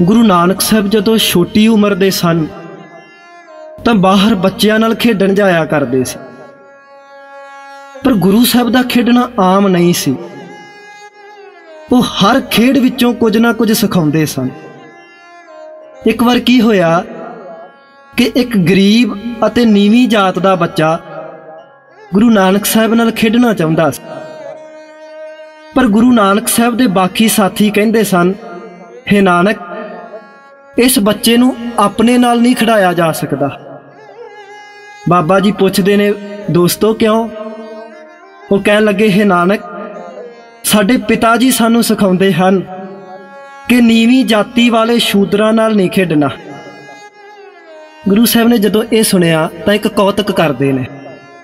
गुरु नानक साहब जदों छोटी उम्र दे सन तां बाहर बच्चियां नाल खेडण जाया करदे सी, पर गुरु साहब दा खेडना आम नहीं सी। वो हर खेड विचों कुछ ना कुछ सिखाउंदे सन। एक बार की होया कि एक गरीब अते नीवीं जात दा बच्चा गुरु नानक साहब नाल खेडना चाहुंदा सी, पर गुरु नानक साहब दे बाकी साथी कहंदे सन, हे नानक, इस बच्चे नूं अपने नाल नहीं खिडाया जा सकदा। बाबा जी पुछदे ने, दोस्तों क्यों? वो कहन लगे, हे नानक, साडे पिता जी सानू सिखाउंदे हन कि नीवीं जाति वाले शूदरां नाल नहीं खेडना। गुरु साहब ने जदों ये सुनिया तां एक कौतक करदे ने।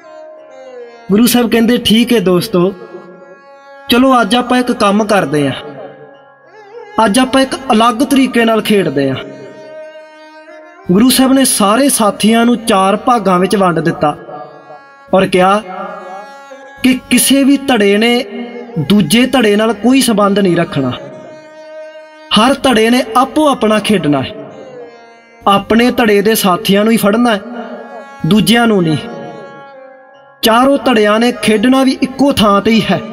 गुरु साहब कहंदे, ठीक है दोस्तों, चलो अज आपां एक काम करदे हां, अज आपां एक अलग तरीके नाल खेडदे हां। गुरु साहब ने सारे साथियां नूं 4 भागां विच वंड दिता और कहा कि किसी भी धड़े ने दूजे धड़े नाल कोई संबंध नहीं रखना। हर धड़े ने आपो अपना खेडना है, अपने धड़े दे साथियां नूं ही फड़ना है, दूजियां नूं नहीं। चारों धड़ियां ने खेडना भी इक्को थां ते ही है।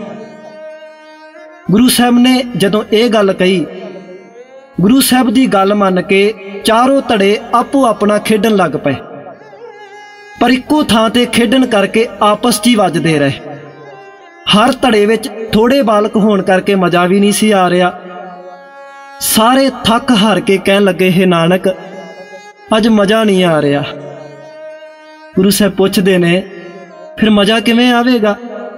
गुरु साहब ने जदों ये गल कही, गुरु साहब की गल मन के चारों धड़े आपो अपना खेडन लग पे, पर इक्को थां ते खेडन करके आपस च ही वजदे रहे। हर धड़े विच थोड़े बालक होण करके मजा भी नहीं सी आ रहा। सारे थक हार के कहन लगे, हे नानक, अज मजा नहीं आ रहा। गुरु साहब पुछदे ने, फिर मजा किवें आवेगा?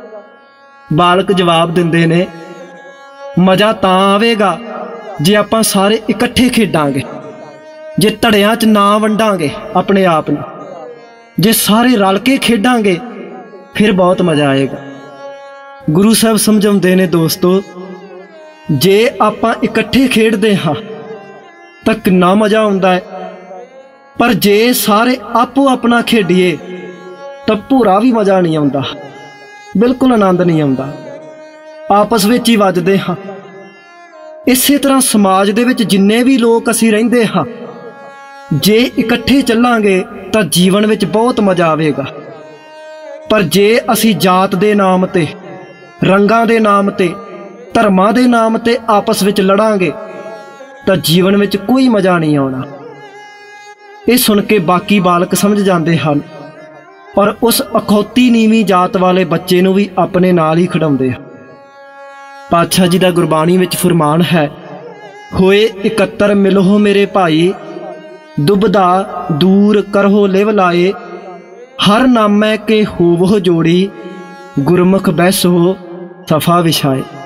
बालक जवाब दिंदे ने, मजा तां आवेगा जे आपां सारे इकट्ठे खेडांगे, जे धड़ियां च ना वंडांगे अपने आप नूं, जे सारे रल के खेडांगे फिर बहुत मजा आएगा। गुरु साहब समझाउंदे ने, दोस्तों, जे आपां इकट्ठे खेडदे हां तां किन्ना मजा आउंदा है, पर जे सारे आपो अपना खेडीए तां पूरा भी मजा नहीं आउंदा, बिल्कुल आनंद नहीं आउंदा, आपस विच ही वजदे हां। इसे तरह समाज दे विच जिन्ने भी लोग असीं रहिंदे हां, जे इकट्ठे चलांगे तां जीवन विच बहुत मजा आवेगा, पर जे असीं जात दे नाम ते, रंगां दे नाम ते, धर्मां दे नाम ते आपस विच लड़ांगे तां जीवन विच कोई मजा नहीं आउणा। ये सुन के बाकी बालक समझ जाते हैं और उस अखौती नीवीं जात वाले बच्चे नूं भी अपने नाल ही खिडाउंदे हैं। पातशाह जी का गुरबाणी विच फरमान है, होए इकत्तर मिलो मेरे भाई, दुबदा दूर करहो लिव लाए, हर नामै के होवो जोड़ी, गुरमुख बैसो सफा विछाए।